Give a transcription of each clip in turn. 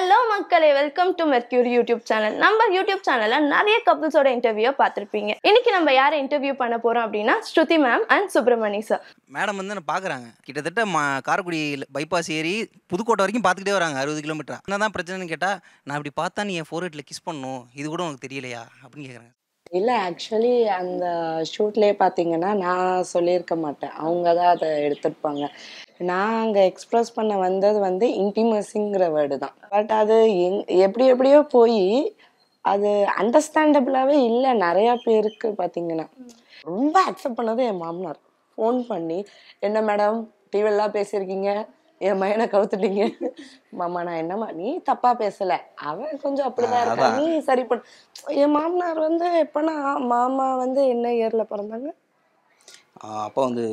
Hello மக்களே, welcome to Mercury YouTube channel. நம்ம YouTube சேனல்ல நிறைய கப்புள்ஸோட இன்டர்வியூ பார்த்துருப்பீங்க. இன்னைக்கு நம்ம யாரை இன்டர்வியூ பண்ண போறோம் அப்படின்னா Shruti ma'am and Subramani sir. Madam வந்து நான் பார்க்குறாங்க, கிட்டத்தட்ட காரைக்குடி பைபாஸ் ஏறி புதுக்கோட்டை வரைக்கும் பார்த்துக்கிட்டே வராங்க 60 கிலோமீட்டர். என்னதான் பிரச்சனைன்னு கேட்டால், நான் இப்படி பார்த்தா நீ என் ஃபோர்ஹெட்டில் கிஸ் பண்ணணும், இது கூட உனக்கு தெரியலையா அப்படின்னு கேட்குறாங்க. இல்லை, ஆக்சுவலி அந்த ஷூட்லேயே பார்த்தீங்கன்னா நான் சொல்லியிருக்க மாட்டேன், அவங்க தான் அதை எடுத்துருப்பாங்க. நான் அங்கே எக்ஸ்ப்ரெஸ் பண்ண வந்தது வந்து இன்டிமசிங்கிற வேர்டு தான். பட் அது எப்படியோ போய் அது அண்டர்ஸ்டாண்டபிளாகவே இல்லை நிறையா பேருக்கு. பார்த்தீங்கன்னா ரொம்ப அக்செப்ட் பண்ணது என் மாமனார். ஃபோன் பண்ணி, என்ன மேடம் டிவிலாம் பேசியிருக்கீங்க, என் மையனை கவுத்துட்டீங்க. மாமா நான் என்னம்மா, நீ தப்பா பேசல, அவன் கொஞ்சம் அப்படிதான் இருக்கா, நீ சரி பண்ண. என் மாமனார் வந்து எப்பன்னா, மாமா வந்து என்ன இயர்ல பிறந்தாங்க? அப்போ வந்து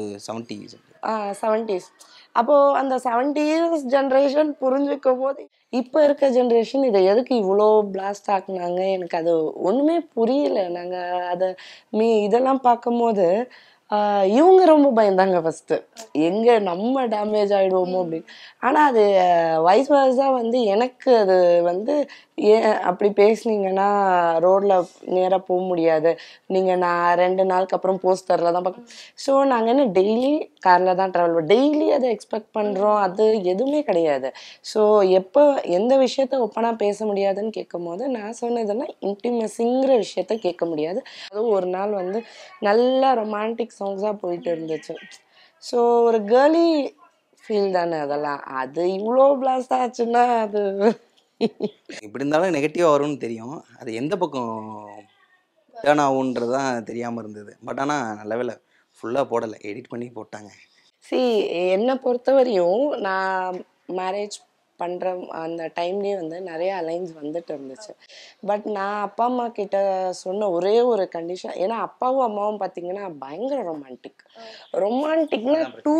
70s. அப்போ அந்த 70s ஜென்ரேஷன் புரிஞ்சுக்கும் போது இப்போ இருக்க ஜென்ரேஷன் இதை எதுக்கு இவ்வளோ பிளாஸ்ட் ஆக்குனாங்க, எனக்கு அது ஒன்றுமே புரியல. நாங்கள் அதை இதெல்லாம் பார்க்கும்போது இவங்க ரொம்ப பயந்தாங்க ஃபஸ்ட்டு, எங்கே நம்ம டேமேஜ் ஆகிடுவோமோ அப்படின்னு. ஆனால் அது வைஸ் வர்ஸா வந்து எனக்கு அது வந்து ஏன் அப்படி பேசுனீங்கன்னா ரோடில் நேராக போக முடியாது, நீங்கள் நான் 2 நாளுக்கு அப்புறம் போஸ்டரில் தான் பார்க்க. ஸோ நாங்கள் என்ன டெய்லி காரில் தான் ட்ராவல் பண்ணுவோம், டெய்லி அதை எக்ஸ்பெக்ட் பண்ணுறோம், அது எதுவுமே கிடையாது. ஸோ எப்போ எந்த விஷயத்த ஒப்பனாக பேச முடியாதுன்னு கேட்கும் போது நான் சொன்னதுன்னா இன்டிமசிங்கிற விஷயத்த கேட்க முடியாது. அதுவும் ஒரு நாள் வந்து நல்லா ரொமான்டிக் சாங்ஸாக போயிட்டு இருந்துச்சு. ஸோ ஒரு கேர்லி ஃபீல் தானே அதெல்லாம், அது இவ்வளோ பிளாஸ்ட் ஆச்சுன்னா அது இப்படி இருந்தாலும் நெகட்டிவாக வரும்னு தெரியும், அது எந்த பக்கம் டேர்ன் ஆகுன்றது தான் தெரியாமல் இருந்தது. பட் ஆனால் நல்ல வேலை ஃபுல்லாக போடலை, எடிட் பண்ணி போட்டாங்க. என்னை பொறுத்தவரையும் நான் மேரேஜ் பண்ணுற அந்த டைம்லேயே வந்து நிறைய அலைன்ஸ் வந்துட்டு இருந்துச்சு. பட் நான் அப்பா அம்மா கிட்ட சொன்ன ஒரே ஒரு கண்டிஷன், ஏன்னா அப்பாவும் அம்மாவும் பார்த்தீங்கன்னா பயங்கர ரொமான்டிக்னா டு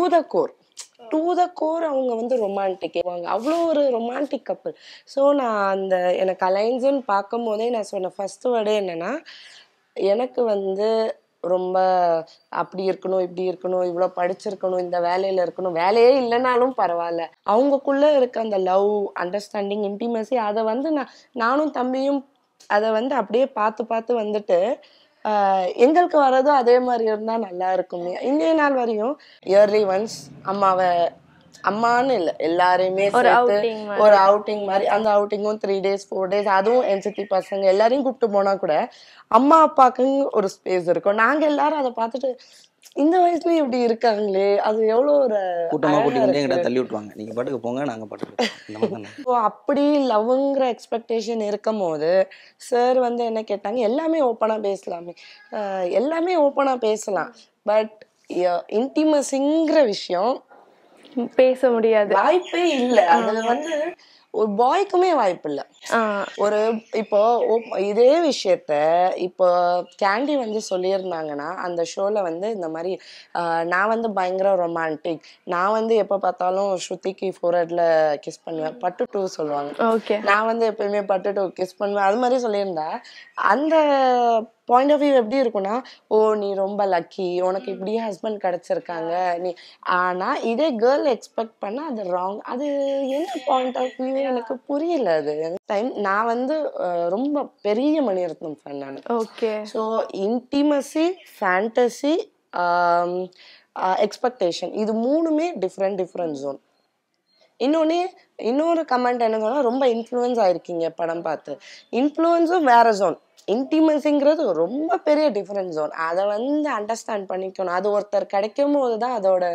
த கோர் அவங்க வந்து ரொமான்டிக், அவ்வளோ ஒரு ரொமான்டிக் கப்பல். ஸோ நான் அந்த எனக்கு அலைன்ஸுன்னு பார்க்கும் போதே நான் சொன்ன ஃபஸ்ட்டு வேர்டே என்னென்னா, எனக்கு வந்து ரொம்ப அப்படி இருக்கணும், இப்படி இருக்கணும், இவ்வளோ படிச்சிருக்கணும், இந்த வேலையில் இருக்கணும், வேலையே இல்லைனாலும் பரவாயில்ல, அவங்கக்குள்ளே இருக்க அந்த லவ், அண்டர்ஸ்டாண்டிங், இன்டிமசி, அதை வந்து நானும் தம்பியும் அதை வந்து அப்படியே பார்த்து வந்துட்டு எங்களுக்கு வர்றதும் அதே மாதிரி இருந்தால் நல்லா இருக்குமே. இன்றைய நாள் வரையும் இயர்லி ஒன்ஸ் அம்மான்னு இல்லை, எல்லாரையுமே சேர்த்து ஒரு அவுட்டிங் மாதிரி, அந்த அவுட்டிங்கும் 3 days 4 days, அதுவும் என் சித்தி பசங்க எல்லாரையும் கூப்பிட்டு போனா கூட அம்மா அப்பாக்குன்னு ஒரு ஸ்பேஸ் இருக்கும். நாங்க எல்லாரும் அதை பார்த்துட்டு இந்த வயசுலயும் இப்படி இருக்காங்களே, அது எவ்வளோ ஒரு தள்ளி விட்டுவாங்க, நீங்க பாட்டுக்கு போங்க, நாங்க பாட்டுக்கு. அப்படி லவ்ங்கிற எக்ஸ்பெக்டேஷன் இருக்கும் போது சார் வந்து என்ன கேட்டாங்க, எல்லாமே ஓப்பனா பேசலாம், பட் இன்டிமசிங்கிற விஷயம் பேச முடியாது, வாய்ப்பே இல்லை. அதுல வந்து ஒரு பாய்க்குமே வாய்ப்பு இல்லை. ஒரு இப்போ இதே விஷயத்த இப்போ கேண்டி வந்து சொல்லியிருந்தாங்கன்னா அந்த ஷோல வந்து இந்த மாதிரி நான் வந்து பயங்கர ரொமான்டிக், நான் வந்து எப்போ பார்த்தாலும் ஸ்ருதிக்கு ஃபோர்ஹெட்ல கிஸ் பண்ணுவேன், பட்டு 2 சொல்லுவாங்க, நான் வந்து எப்பயுமே பட்டு 2 கிஸ் பண்ணுவேன், அது மாதிரி சொல்லியிருந்தா அந்த பாயிண்ட் ஆஃப் வியூ எப்படி இருக்குன்னா, ஓ நீ ரொம்ப லக்கி, உனக்கு இப்படியே ஹஸ்பண்ட் கிடைச்சிருக்காங்க நீ. ஆனால் இதே கேர்ள் எக்ஸ்பெக்ட் பண்ண அது ராங். அது என்ன பாயிண்ட் ஆஃப் வியூ எனக்கு புரியல. அது டைம் நான் வந்து ரொம்ப பெரிய மணிரத்னம் ஃபேன் நான். ஸோ இன்டிமசி, ஃபேண்டசி, எக்ஸ்பெக்டேஷன், இது 3மே டிஃப்ரெண்ட் ஜோன். இன்னொரு கமெண்ட் என்ன சொன்னா, ரொம்ப இன்ஃப்ளூயன்ஸ் ஆயிருக்கீங்க படம் பார்த்து. இன்ஃப்ளூயன்ஸும் வேற ஜோன், இன்டிமசிங்கிறது ரொம்ப பெரிய டிஃப்ரெண்ட் ஜோன். அதை வந்து அண்டர்ஸ்டாண்ட் பண்ணிக்கணும். அது ஒருத்தர் கிடைக்கும் போது தான்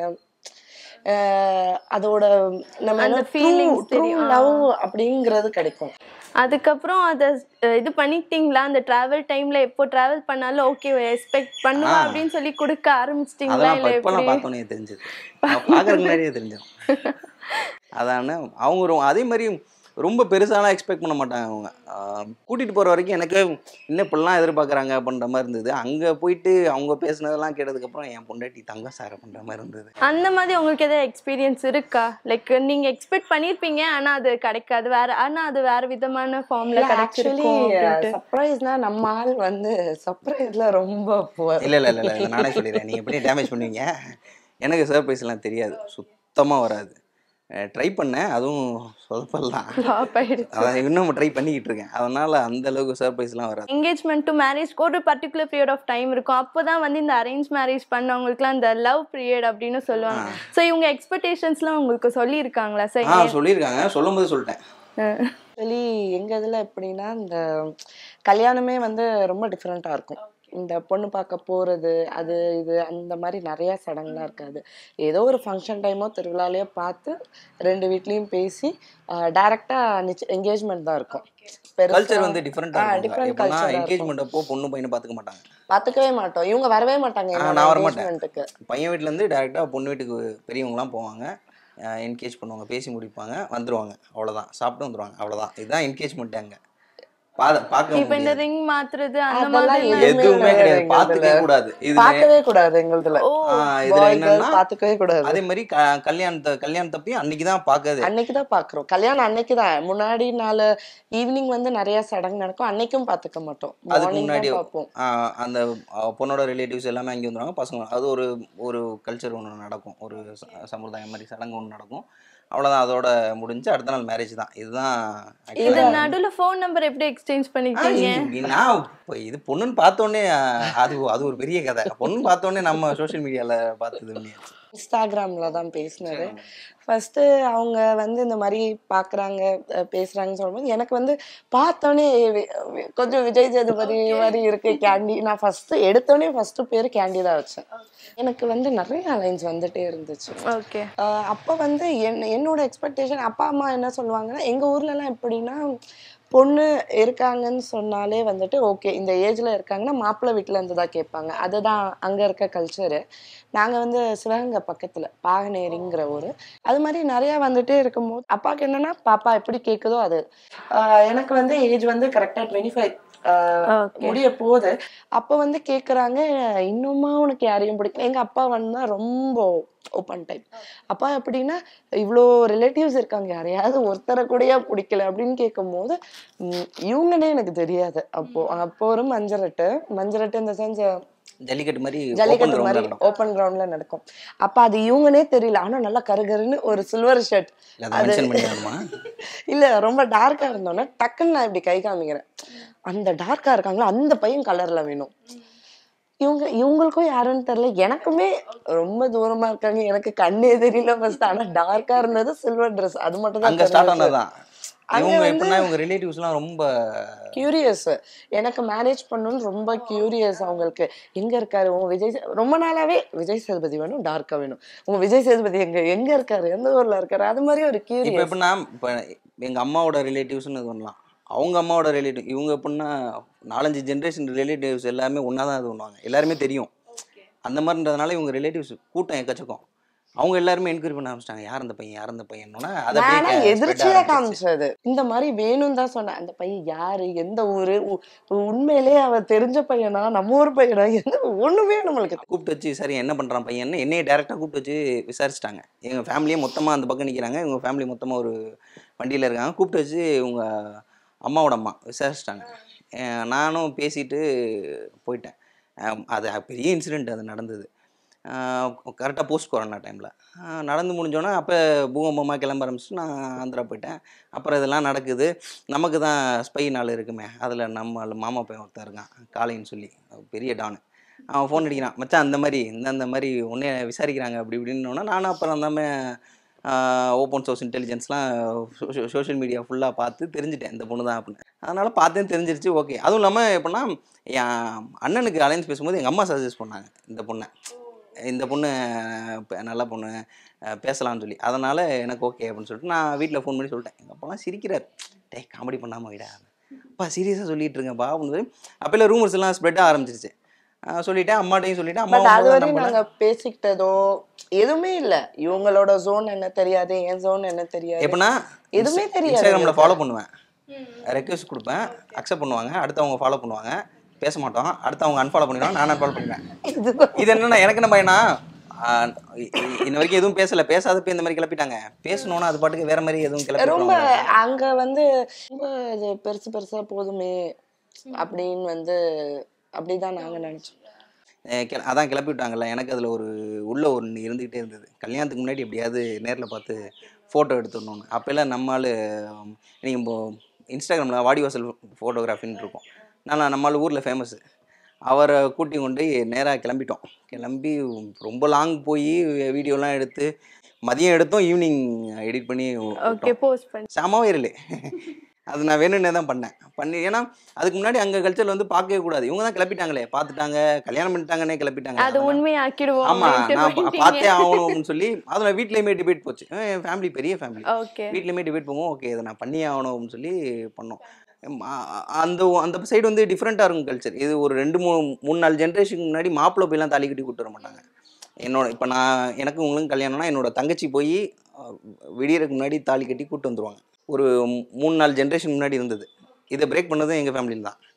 அதோட நம்ம லவ் அப்படிங்கிறது கிடைக்கும். அதுக்கப்புறம் அதை இது பண்ணிட்டீங்களா, அந்த டிராவல் டைம்ல எப்போ டிராவல் பண்ணாலும் ஓகே எக்ஸ்பெக்ட் பண்ணுவா அப்படின்னு சொல்லி கொடுக்க ஆரம்பிச்சிட்டீங்களா? இல்லை பார்த்தோன்னே தெரிஞ்சது, பார்க்கறதுக்கு முன்னாடியே தெரிஞ்சோம். அதான அவங்க அதே மாதிரி ரொம்ப பெருசாலாம் எக்ஸ்பெக்ட் பண்ண மாட்டாங்க. அவங்க கூட்டிகிட்டு போகிற வரைக்கும் எனக்கு இன்னும் இப்படிலாம் எதிர்பார்க்குறாங்க அப்படின்ற மாதிரி இருந்தது. அங்கே போயிட்டு அவங்க பேசுனதெல்லாம் கேட்டதுக்கப்புறம் என் பொண்டாட்டி தங்க சாரை பண்ணுற மாதிரி இருந்தது. அந்த மாதிரி உங்களுக்கு எதாவது எக்ஸ்பீரியன்ஸ் இருக்கா? லைக் நீங்கள் எக்ஸ்பெக்ட் பண்ணியிருப்பீங்க ஆனால் அது கிடைக்காது, ஆனால் அது வேறு விதமான ஃபார்மில் கிடைச்சிருக்கும். சர்ப்ரைஸ்னால் நம்ம ஆள் வந்து சர்ப்ரைஸில் ரொம்ப இல்லை நானே சொல்லிடுறேன், நீங்கள் எப்படி டேமேஜ் பண்ணுவீங்க. எனக்கு சர்ப்ரைஸ்லாம் தெரியாது, சுத்தமாக வராது. ட்ரை பண்ணேன், அதுவும் சொதப்பல்லாம். ஃப்ளாப் ஆயிடுச்சு. அதான் இன்னும் ட்ரை பண்ணிக்கிட்டு இருக்கேன். அதனால அந்த அளவுக்கு சர்ப்ரைஸ்லாம் வராது. என்கேஜ்மெண்ட் டு மேரேஜ்க்கு ஒரு பர்டிகுலர் பீரியட் ஆஃப் டைம் இருக்கும். அப்போதான் வந்து இந்த அரேஞ்ச் மேரேஜ் பண்ணவங்களுக்குலாம் இந்த லவ் பீரியட் அப்படின்னு சொல்லுவாங்க. ஸோ இவங்க எக்ஸ்பெக்டேஷன்ஸ்லாம் உங்களுக்கு சொல்லியிருக்காங்களா சார்? சொல்லியிருக்காங்க. சொல்லும்போது சொல்லிட்டேன். ஆக்சுவலி எங்கள் இதில் எப்படின்னா இந்த கல்யாணமே வந்து ரொம்ப டிஃப்ரெண்ட்டாக இருக்கும். இந்த பொண்ணு பார்க்க போகிறது அது இது அந்த மாதிரி நிறையா சடங்குலாம் இருக்காது. ஏதோ ஒரு ஃபங்க்ஷன் டைமோ திருவிழாலையோ பார்த்து 2 வீட்லேயும் பேசி டைரெக்டாக என்கேஜ்மெண்ட் தான் இருக்கும். கல்ச்சர் வந்து டிஃப்ரெண்ட்டாக இருக்கும். டிஃப்ரெண்ட் எப்படின்னா கல்ச்சர் என்கேஜ்மெண்ட் அப்போ பொண்ணு பையனை பார்த்துக்க மாட்டாங்க. பார்த்துக்கவே மாட்டோம். இவங்க வரவே மாட்டாங்க நான் வர மாட்டேன். என்கேஜ்மெண்ட்டுக்கு. பையன் வீட்டிலேருந்து டேரெக்டாக பொண்ணு வீட்டுக்கு பெரியவங்களாம் போவாங்க, என்கேஜ் பண்ணுவாங்க, பேசி முடிப்பாங்க, வந்துடுவாங்க. அவ்வளோதான், சாப்பிட்டு வந்துடுவாங்க. அவ்வளோதான், இதுதான் என்கேஜ்மெண்ட். அங்கே பார்க்க இப்போ இந்த ரிங் மாத்துறது அந்த அதெல்லாம் மாதிரி எதுவுமே கிடையாது. பார்த்துக்கவே கூடாது. பார்க்கவே கூடாது எங்களுதுல. இதுல என்னன்னா பார்த்துக்கவே கூடாது. அதே மாதிரி கல்யாணத்தப்பையும் அன்னைக்கு தான் பார்க்கறது. அன்னைக்கு தான் பார்க்குறோம். கல்யாணம் அன்னைக்கு தான். முன்னாடி நாள் ஈவினிங் வந்து நிறைய சடங்கு நடக்கும். அன்னைக்கும் பார்த்துக்க மாட்டோம். அதுக்கு மார்னிங் முன்னாடி தான் பார்ப்போம். அந்த பொண்ணோட ரிலேட்டிவ்ஸ் எல்லாமே அங்கே வந்துடுவாங்க. பசங்க அது ஒரு கல்ச்சர் ஒன்று நடக்கும், ஒரு சம்பிரதாயம் மாதிரி சடங்கு ஒன்று நடக்கும். அவ்வளோதான், அதோட முடிஞ்சு அடுத்த நாள் மேரேஜ் தான். இதுதான் இது நடுவுல ஃபோன் நம்பர் எப்படி எக்ஸ்சேஞ்ச் பண்ணிக்கிட்டீங்க? நான் இப்போ இது பொண்ணுன்னு பார்த்தோன்னே அது ஒரு பெரிய கதை. பொண்ணு பார்த்தோன்னே நம்ம சோஷியல் மீடியாவில் பார்த்தது இன்ஸ்டாகிராமில் தான் பேசினது. ஃபஸ்ட்டு அவங்க வந்து இந்த மாதிரி பார்க்குறாங்க பேசுகிறாங்கன்னு சொல்லும்போது எனக்கு வந்து பார்த்தோன்னே கொஞ்சம் விஜய் சேதுபதி மாதிரி இருக்கு கேண்டி. நான் எடுத்தோடனே ஃபஸ்ட்டு பேர் கேண்டி தான் வச்சேன். எனக்கு வந்து நிறைய அலைன்ஸ் வந்துட்டே இருந்துச்சு. ஓகே. அப்போ வந்து என்னோட எக்ஸ்பெக்டேஷன் அப்பா அம்மா என்ன சொல்லுவாங்கன்னா, எங்கள் ஊர்லலாம் எப்படின்னா பொண்ணு இருக்காங்கன்னு சொன்னாலே வந்துட்டு ஓகே இந்த ஏஜ்ல இருக்காங்கன்னா மாப்பிள்ளை வீட்டில் இருந்து தான் கேட்பாங்க. அதுதான் அங்கே இருக்க கல்ச்சரு. நாங்கள் வந்து சிவகங்கை பக்கத்தில் பாகனேரிங்கிற ஊர். அது மாதிரி நிறையா வந்துட்டே இருக்கும்போது அப்பாவுக்கு என்னன்னா பாப்பா எப்படி கேட்குதோ அது. எனக்கு வந்து ஏஜ் வந்து கரெக்டாக 25 முடிய போகுது. அப்போ வந்து கேட்குறாங்க, இன்னுமா உனக்கு யாரையும் பிடிக்கல? எங்கள் அப்பா வந்து ரொம்ப ஓப்பன் டைப். அப்பா எப்படின்னா இவ்வளோ ரிலேட்டிவ்ஸ் இருக்காங்க, யாரையாவது ஒருத்தரை கூடயா பிடிக்கல அப்படின்னு கேட்கும்போது இவங்கன்னே எனக்கு தெரியாது. அப்போ ஒரு மஞ்சரட்டு இந்த செஞ்ச ஜல்லிக்கட்டு மாதிரி ஓப்பன் கிரவுண்ட்ல நடக்கும். அப்ப அது இவங்கனே தெரியல. ஆனா நல்லா கருகருன்னு ஒரு சில்வர் ஷர்ட். இல்ல ரொம்ப டார்க்கா இருந்தோன்னா டக்குன்னு நான் இப்படி கை காமிக்கிறேன். அந்த டார்க்கா இருக்காங்களா அந்த பையன் கலர்ல வேணும். இவங்களுக்கும் யாருன்னு தெரியல. எனக்குமே ரொம்ப தூரமா இருக்காங்க, எனக்கு கண்ணே தெரியல ஃபர்ஸ்ட். ஆனா டார்க்கா இருந்தது சில்வர் ட்ரெஸ். அது மட்டும் தான். இவங்க ரிலேட்டிவ்ஸ்லாம் ரொம்ப கியூரியஸ். எனக்கு மேரேஜ் பண்ணணும்னு ரொம்ப கியூரியஸ். அவங்களுக்கு எங்க இருக்காரு உங்க விஜய், ரொம்ப நாளாவே விஜய் சேதுபதி வேணும், டார்க்கா வேணும். உங்க விஜய் சேதுபதி எங்க இருக்காரு, எந்த ஊர்ல இருக்காரு, அது மாதிரி ஒரு கியூரியஸ். எப்படின்னா இப்போ எங்க அம்மாவோட ரிலேட்டிவ்ஸ்னு இது பண்ணலாம், அவங்க அம்மாவோட ரிலேட்டிவ் இவங்க எப்படின்னா 4-5 ஜென்ரேஷன் ரிலேட்டிவ்ஸ் எல்லாமே ஒன்றா தான் இது பண்ணுவாங்க, எல்லாருமே தெரியும். அந்த மாதிரின்றதுனால இவங்க ரிலேட்டிவ்ஸ் கூட்டம் எக்கச்சக்கம். அவங்க எல்லாருமே என்கொயரி பண்ண ஆரம்பிச்சிட்டாங்க, யார் அந்த பையன் எதிர்ச்சியா காமிச்சது. இந்த மாதிரி வேணும் தான் சொன்னேன். அந்த பையன் யாரு, எந்த ஊரு, உண்மையிலே அவன் தெரிஞ்ச பையனா, நம்ம ஊர் பையனா, ஒண்ணுமே நம்மளுக்கு கூப்பிட்டு வச்சு சரி என்ன பண்றான் பையன் என்னைய டைரக்டா கூப்பிட்டு வச்சு விசாரிச்சிட்டாங்க. எங்க ஃபேமிலியே மொத்தமா அந்த பக்கம் நிக்கிறாங்க, இவங்க ஃபேமிலி மொத்தமா ஒரு வண்டியில இருக்காங்க. கூப்பிட்டு வச்சு இவங்க அம்மாவோட அம்மா விசாரிச்சிட்டாங்க. நானும் பேசிட்டு போயிட்டேன். அது பெரிய இன்சிடெண்ட் அது நடந்தது. கரெக்டாக போஸ்ட் கொரோனா டைமில் நடந்து முடிஞ்சோன்னா அப்போ பூகம்பமாக கிளம்ப ஆரம்பிச்சு நான் ஆந்திரா போயிட்டேன். அப்புறம் இதெல்லாம் நடக்குது. நமக்கு தான் ஸ்பை நாள் இருக்குமே, அதில் நம்ம மாமா பையன் ஒருத்தன் இருக்கான் காளின்னு சொல்லி, பெரிய டானு. அவன் ஃபோன் அடிக்கிறான், மச்சான் அந்த மாதிரி இந்த மாதிரி உடனே விசாரிக்கிறாங்க அப்படி இப்படின்னோன்னா நானும் அப்புறம் அந்தாமே ஓப்பன் சோர்ஸ் இன்டெலிஜென்ஸ்லாம் சோஷியல் மீடியா ஃபுல்லாக பார்த்து தெரிஞ்சுட்டேன் இந்த பொண்ணு தான் அப்படின்னு. அதனால் பார்த்தேன், தெரிஞ்சிருச்சு. ஓகே. அதுவும் இல்லாமல் எப்படின்னா என் அண்ணனுக்கு அலைன்ஸ் பேசும்போது எங்கள் அம்மா சஜஸ்ட் பண்ணாங்க இந்த பொண்ணு நல்ல பொண்ணு பேசலாம்னு சொல்லி. அதனால் எனக்கு ஓகே அப்படின்னு சொல்லிட்டு நான் வீட்டில் ஃபோன் பண்ணி சொல்லிட்டேன். எங்கள் அப்பாலாம் சிரிக்கிறார், டேய் காமெடி பண்ணாமல் விடா, அப்பா சீரியஸாக சொல்லிட்டு இருங்கப்பா அப்படின்னு சொல்லி. அப்போல்லாம் ரூமர்ஸ் எல்லாம் ஸ்ப்ரெட் ஆரம்பிச்சிருச்சு. சொல்லிட்டேன், அம்மாட்டையும் சொல்லிட்டேன். அம்மா அது வரையும் நாங்கள் பேசிக்கிட்டதோ எதுவுமே இல்லை. இவங்களோட ஜோன் என்ன தெரியாது, என் ஜோன் என்ன தெரியாது, எப்படின்னா எதுவுமே தெரியாது. இன்ஸ்டாகிராமில் ஃபாலோ பண்ணுவேன், ரெக்வெஸ்ட் கொடுப்பேன், அக்செப்ட் பண்ணுவாங்க, அடுத்து அவங்க ஃபாலோ பண்ணுவாங்க, பேச மாட்டோம், அடுத்து அவங்க அன்ஃபாலோ பண்ணிடுவாங்க, நான் அன்ஃபாலோ பண்ணுவேன். இது என்னன்னா எனக்கு என்ன பையனா இன்ன வரைக்கும் எதுவும் பேசாதப்ப இந்த மாதிரி கிளப்பிட்டாங்க. பேசணும்னா அது பாட்டுக்கு வேற மாதிரி எதுவும் கிளப்பி ரொம்ப அங்க வந்து ரொம்ப இது பெருசா போதுமே அப்படின்னு வந்து அப்படிதான் நாங்க நினைச்சோம். அதான் கிளப்பி விட்டாங்கல்ல, எனக்கு அதில் உள்ள ஒன்று இருந்துக்கிட்டே இருந்தது. கல்யாணத்துக்கு முன்னாடி எப்படியாவது நேரில் பார்த்து ஃபோட்டோ எடுத்துடணும்னு. அப்போல்லாம் நம்மால் நீங்கள் இப்போ இன்ஸ்டாகிராமில் வாடிவாசல் ஃபோட்டோகிராஃபின்னு இருக்கும். நம்மால் ஊரில் ஃபேமஸ்ஸு. அவரை கூட்டி கொண்டு நேராக கிளம்பிட்டோம். கிளம்பி ரொம்ப லாங் போய் வீடியோலாம் எடுத்து மதியம் எடுத்தோம், ஈவினிங் எடிட் பண்ணி போஸ்ட் பண்ணி செம வைரல். அது நான் வேணும்னே தான் பண்ணி ஏன்னா அதுக்கு முன்னாடி அங்கே கல்ச்சரில் வந்து பார்க்கவே கூடாது. இவங்க தான் கிளப்பிட்டாங்களே, பார்த்துட்டாங்க, கல்யாணம் பண்ணிட்டாங்கன்னே கிளப்பிட்டாங்க. அது உண்மையாக்கிடுவோம். ஆமாம், நான் பார்த்தே ஆகணும்னு சொல்லி அதில் வீட்லேயுமே டிபேட் போச்சு. என் ஃபேமிலி பெரிய ஃபேமிலி, வீட்லேயுமே டிபேட் போவோம். ஓகே, இதை நான் பண்ணி ஆகணும்னு சொல்லி பண்ணோம். அந்த சைடு வந்து டிஃப்ரெண்ட்டாக இருக்கும் கல்ச்சர். இது ஒரு 2-3-4 ஜென்ரேஷனுக்கு முன்னாடி மாப்பிள்ளை போய்லாம் தாலி கட்டி கூப்பிட்டு வர மாட்டாங்க. இப்போ எனக்கு உங்களுக்கும் கல்யாணம்னா என்னோட தங்கச்சி போய் விடியறதுக்கு முன்னாடி தாலி கட்டி கூப்பிட்டு வந்துடுவாங்க. ஒரு 3-4 ஜென்ரேஷன் முன்னாடி இருந்தது. இதை பிரேக் பண்ணதும் எங்கள் ஃபேமிலியில் தான்.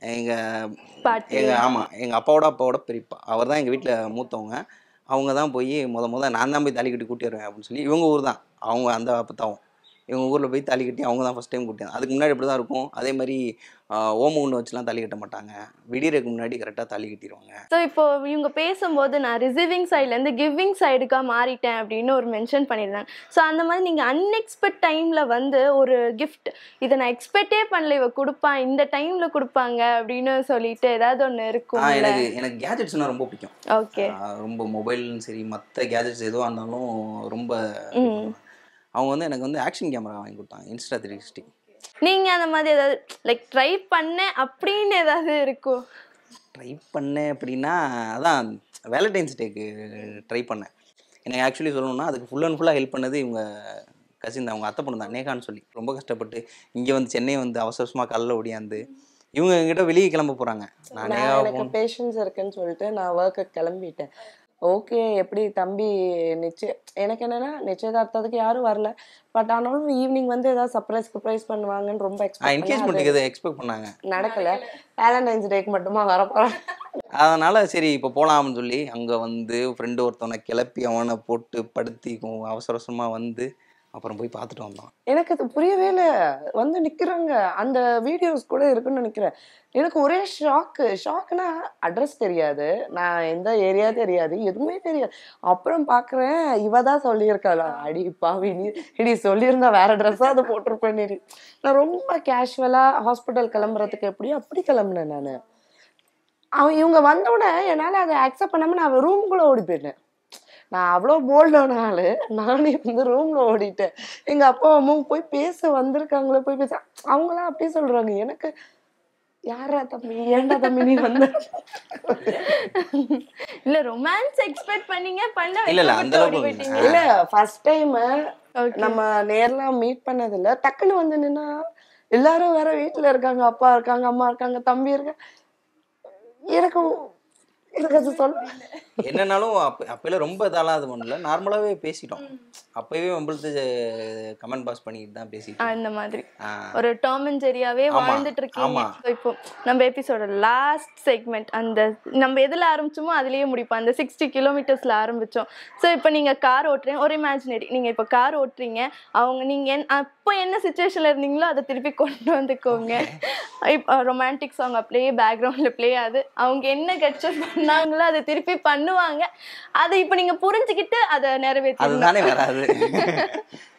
எங்கள் அப்பாவோட பெரியப்பா, அவர் தான் எங்கள் வீட்டில் மூத்தவங்க. அவங்க தான் போய் நான் தான் போய் தாலி கட்டி கூட்டி வருவேன் அப்படின்னு சொல்லி. இவங்க ஊர் தான், அவங்க அந்த அப்பத்தாவும் இவங்க ஊரில் போய் தாலி கட்டி அவங்க தான் ஃபஸ்ட் டைம் கூட்டியாங்க. அதுக்கு முன்னாடி இப்படி தான் இருக்கும். அதே மாதிரி ஓமகுண்டு வச்சுலாம் தாலி கட்ட மாட்டாங்க. விடியறதுக்கு முன்னாடி கரெக்டாக தாலி கட்டிடுவாங்க. ஸோ இப்போ இவங்க பேசும்போது நான் ரிசீவிங் சைட்லேருந்து கிவிங் சைடுக்காக மாறிட்டேன் அப்படின்னு ஒரு மென்ஷன் பண்ணியிருந்தாங்க. ஸோ அந்த மாதிரி நீங்கள் அன்எக்ஸ்பெக்ட் டைமில் வந்து ஒரு கிஃப்ட், இதை நான் எக்ஸ்பெக்டே பண்ணல, இவ கொடுப்பான், இந்த டைமில் கொடுப்பாங்க அப்படின்னு சொல்லிட்டு ஏதாவது ஒன்று இருக்கும்? எனக்கு கேஜெட்ஸ்னால் ரொம்ப பிடிக்கும். ஓகே, ரொம்ப மொபைல்னு சரி மற்ற கேஜெட்ஸ் எதுவாக இருந்தாலும் ரொம்ப. அவங்க வந்து எனக்கு வந்து ஆக்ஷன் கேமரா வாங்கி கொடுத்தாங்க, Insta 360. நீங்கள் அந்த மாதிரி ஏதாவது லைக் ட்ரை பண்ண அப்படின்னு ஏதாவது இருக்கும்? ட்ரை பண்ணேன் அப்படின்னா அதான் வேலண்டைன்ஸ் டேக்கு ட்ரை பண்ணேன். எனக்கு ஆக்சுவலி சொல்லணும்னா அதுக்கு ஃபுல் அண்ட் ஃபுல்லாக ஹெல்ப் பண்ணது இவங்க கசின் தான், அவங்க அத்தை பொண்ணு தான், நேகான்னு சொல்லி. ரொம்ப கஷ்டப்பட்டு இங்கே வந்து சென்னை வந்து அவசரமாக காலைல ஓடியாந்து இவங்க எங்கிட்ட வெளியே கிளம்ப போகிறாங்க. எனக்கு பேஷன்ஸ் இருக்குன்னு சொல்லிட்டு நான் ஒர்க்கு கிளம்பிட்டேன். ஓகே, எப்படி தம்பி எனக்கு என்னன்னா நிச்சயதார்த்தத்துக்கு யாரும் வரல. பட் ஆனாலும் ஈவினிங் வந்து ஏதாவது சர்ப்ரைஸ் பண்ணுவாங்கன்னு ரொம்ப எக்ஸ்பெக்ட் பண்ணாங்க. நடக்கல. வேலண்டைன்ஸ் டேக்கு மட்டுமா வரப்போறேன். அதனால சரி இப்போ போகலாம்னு சொல்லி அங்கே வந்து ஃப்ரெண்டு ஒருத்தவனை கிளப்பி அவனை போட்டு படுத்தி அவசரமாக வந்து அப்புறம் போய் பார்த்துட்டு வந்தோம். எனக்கு அது புரியவே இல்லை. வந்து நிற்கிறாங்க, அந்த வீடியோஸ் கூட இருக்குன்னு நினைக்கிறேன். எனக்கு ஒரே ஷாக்குனா அட்ரஸ் தெரியாது, நான் எந்த ஏரியா தெரியாது, எதுவுமே தெரியாது. அப்புறம் பார்க்குறேன், இவ தான் சொல்லியிருக்காளா, அடி பாவி நீ சொல்லியிருந்தா வேற ட்ரெஸ்ஸாக அதை போட்டிருப்பேன். நான் ரொம்ப கேஷுவலாக ஹாஸ்பிட்டல் கிளம்புறதுக்கு எப்படியோ அப்படி கிளம்புனேன் நான். இவங்க வந்தோடனே என்னால் அதை அக்செப்ட் பண்ணாமல் நான் ரூம்குள்ளே ஓடி போயிட்டேன். நான் அவ்வளோ போல்டான ஆளு, நானே வந்து ரூம்ல ஓடிட்டேன். எங்க அப்பா அம்மாவும் போய் பேச வந்திருக்காங்களே, போய் பேச அவங்களாம் அப்படியே சொல்றாங்க. எனக்கு யாரா தம்பி, ஏன்டா தம்பி நீ வந்த? இல்ல ரொமான்ஸ் எக்ஸ்பெக்ட் பண்ணீங்க, பண்ண இல்ல அந்த அளவுக்கு இல்ல. ஃபர்ஸ்ட் டைம் நம்ம நேர்ல மீட் பண்ணது இல்ல. டக்குன்னு வந்து நின்னா எல்லாரும் வேற வீட்டுல இருக்காங்க, அப்பா இருக்காங்க, அம்மா இருக்காங்க, தம்பி இருக்காங்க. எனக்கு அது சொல்ல என்னன்னாலும் அப்பெல்லாம் ரொம்ப இதெல்லாம் அது பண்ணல, நார்மலாகவே பேசிட்டோம். அப்பவே நம்மளுக்கு கமெண்ட் பாஸ் பண்ணிட்டு தான் பேசிட்டோம். அந்த மாதிரி ஒரு டாம் அண்ட் ஜெரியாவே வாழ்ந்துட்டு இருக்கீங்க. இப்போ நம்ம எபிசோட லாஸ்ட் செக்மெண்ட், அந்த நம்ம எதில் ஆரம்பிச்சோமோ அதுலேயே முடிப்போம். அந்த 60 கிலோமீட்டர்ஸில் ஆரம்பித்தோம். ஸோ இப்போ நீங்கள் கார் ஓட்டுறீங்க, ஒரு இமேஜினரி, நீங்கள் இப்போ கார் ஓட்டுறீங்க, நீங்கள் அப்போ என்ன சுச்சுவேஷனில் இருந்தீங்களோ அதை திருப்பி கொண்டு வந்துக்கோங்க. இப்போ ரொமான்டிக் சாங் அப்படியே பேக்ரவுண்டில் ப்ளே ஆகுது, அவங்க என்ன கெட்சர் பண்ணாங்களோ அதை திருப்பி பண்ணுவாங்க. அதை இப்போ நீங்கள் புரிஞ்சுக்கிட்டு அதை நிறைவேற்றி அதுதானே வராது.